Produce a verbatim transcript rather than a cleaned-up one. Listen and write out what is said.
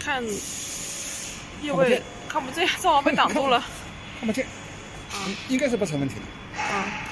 看叶位看不见，正好被挡住了。 看不见，应该是不成问题的。 啊。